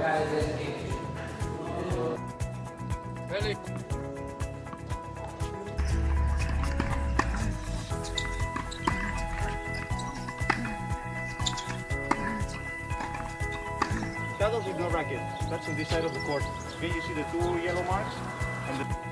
Ready? Paddles with no racket. That's on this side of the court. Okay, you see the two yellow marks? And the